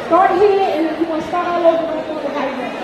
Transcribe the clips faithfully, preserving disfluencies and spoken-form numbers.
Start here and then you want to start all over on the right way.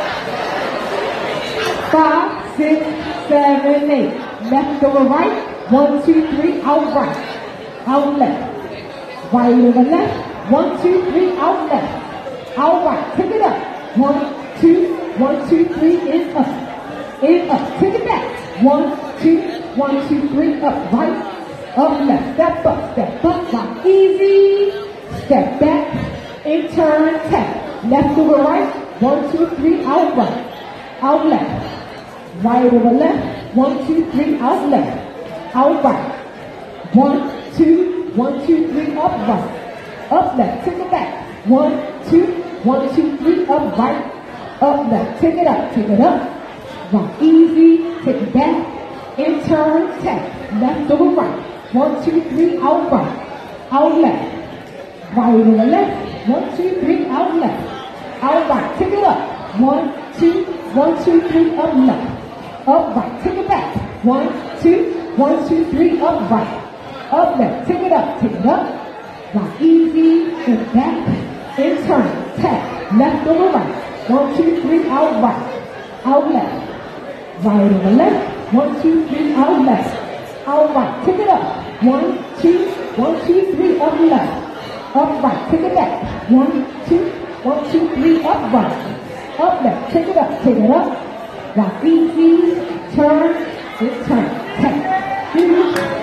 Five, six, seven, eight. Left over right. One, two, three, out right. Out left. Right over left. One, two, three, out left. Out right. Take it up. One, two, one, two, three, in up. In up. Take it back. One, two, one, two, three, up right. Up left. Step up, step up. Now easy. Step back and turn tap. Left over right. One, two, three, out right. Out left. Right over left. One, two, three, out left. Out right. One, two, one, two, three, up right. Up left. Take it back. One, two, one, two, three, up right. Up left. Take it up. Take it up. Now easy. Take it back and turn tap. Left over right. One, two, three, out right. Out left. Right over left. One, two, three, out left. Out right. Take it up. One, two, one, two, three, up left. Up right. Take it back. One, two, one, two, three, up right. Up left. Take it up. Take it up. Now easy. And back. And turn. Tap. Left over right. One, two, three, out right. Out left. Right over left. One, two, three, out left. Out right. Take it up. One, two, one, two, three, up left. Up right. Take it back. One, two, one, two, three, up right. Up left. Take it up. Take it up. Now easy. Turn. And turn. Tap. Finish.